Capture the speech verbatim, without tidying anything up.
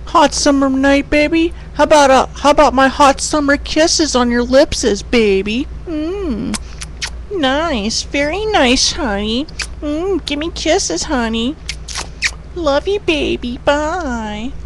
Hot summer night, baby. How about uh, how about my hot summer kisses on your lipses, baby? Mmm. Nice, very nice, honey. Mmm, give me kisses, honey. Love you, baby. Bye.